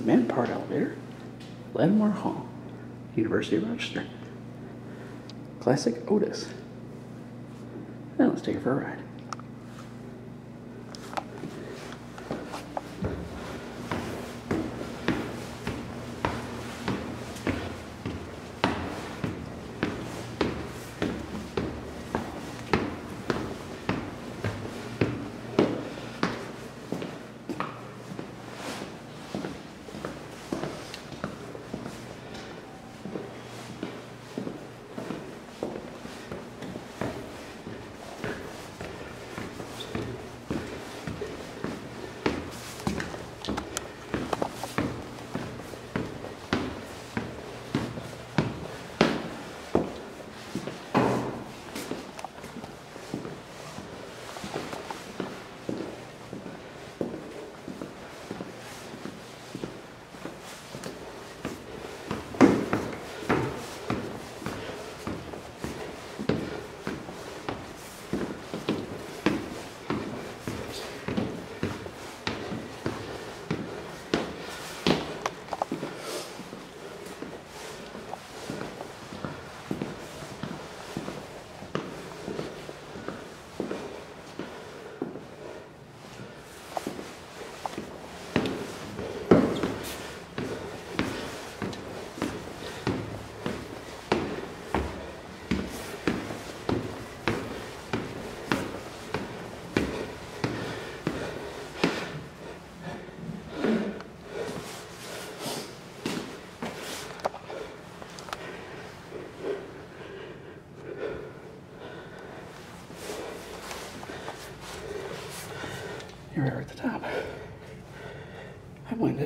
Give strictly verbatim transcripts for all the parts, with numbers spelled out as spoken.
man powered elevator. Lattimore Hall, University of Rochester. Classic Otis. Now let's take it for a ride. Here we are at the top. I'm winded.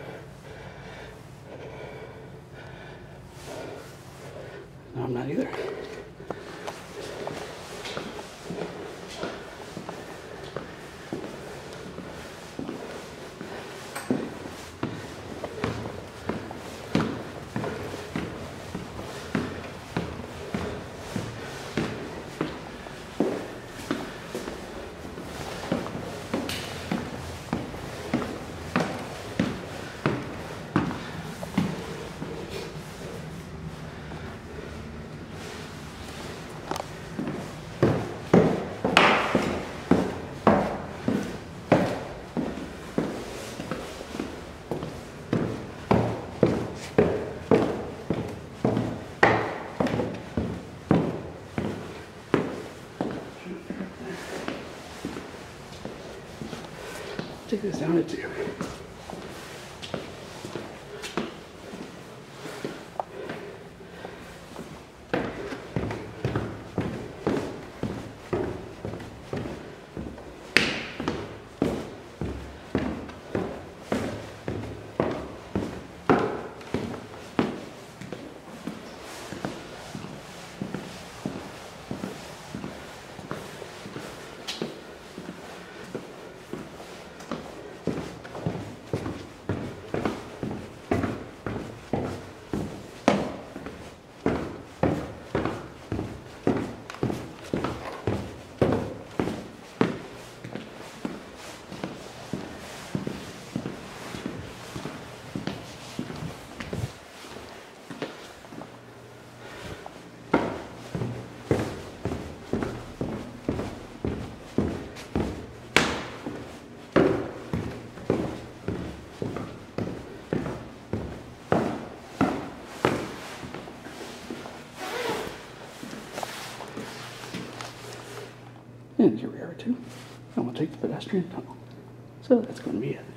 No, I'm not either. Take this down at two. And here we are too. And we'll take the pedestrian tunnel. So that's going to be it.